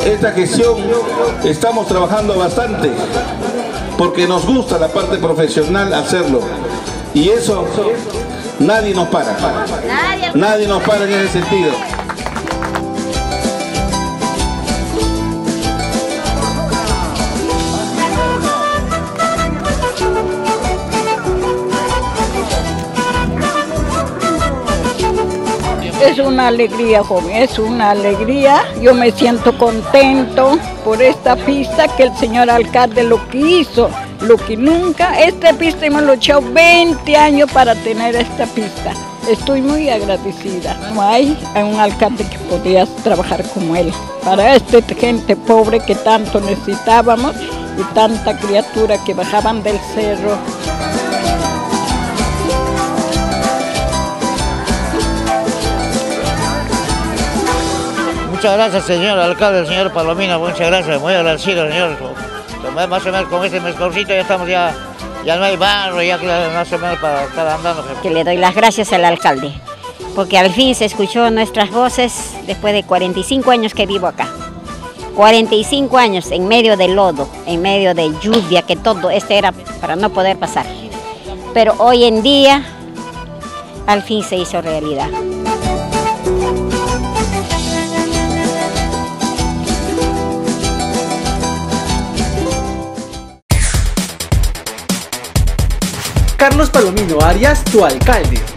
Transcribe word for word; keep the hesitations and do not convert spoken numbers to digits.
esta gestión estamos trabajando bastante porque nos gusta la parte profesional hacerlo y eso nadie nos para, nadie nos para en ese sentido. Es una alegría, joven, es una alegría. Yo me siento contento por esta pista que el señor alcalde lo que hizo, lo que nunca. Esta pista hemos luchado veinte años para tener esta pista. Estoy muy agradecida. No hay un alcalde que podía trabajar como él. Para esta gente pobre que tanto necesitábamos y tanta criatura que bajaban del cerro. Muchas gracias, señor alcalde, señor Palomino, muchas gracias, muy agradecido, señor. Más o menos con este mezclorcito ya estamos, ya, ya no hay barro, ya queda más o menos para estar andando. Que le doy las gracias al alcalde, porque al fin se escuchó nuestras voces después de cuarenta y cinco años que vivo acá. cuarenta y cinco años en medio de lodo, en medio de lluvia, que todo este era para no poder pasar. Pero hoy en día, al fin se hizo realidad. Carlos Palomino Arias, tu alcalde.